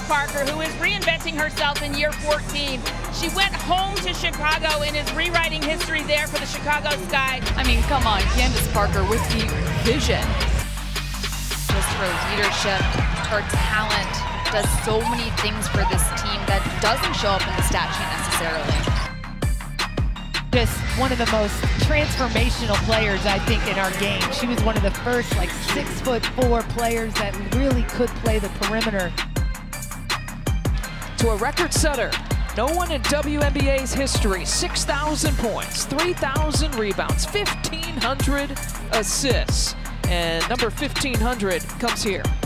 Parker, who is reinventing herself in year 14. She went home to Chicago and is rewriting history there for the Chicago Sky. I mean, come on, Candace Parker with the vision. Just her leadership, her talent, does so many things for this team that doesn't show up in the stat sheet necessarily. Just one of the most transformational players, I think, in our game. She was one of the first, like, 6'4" players that really could play the perimeter. To a record setter, no one in WNBA's history, 6,000 points, 3,000 rebounds, 1,500 assists. And number 1,500 comes here.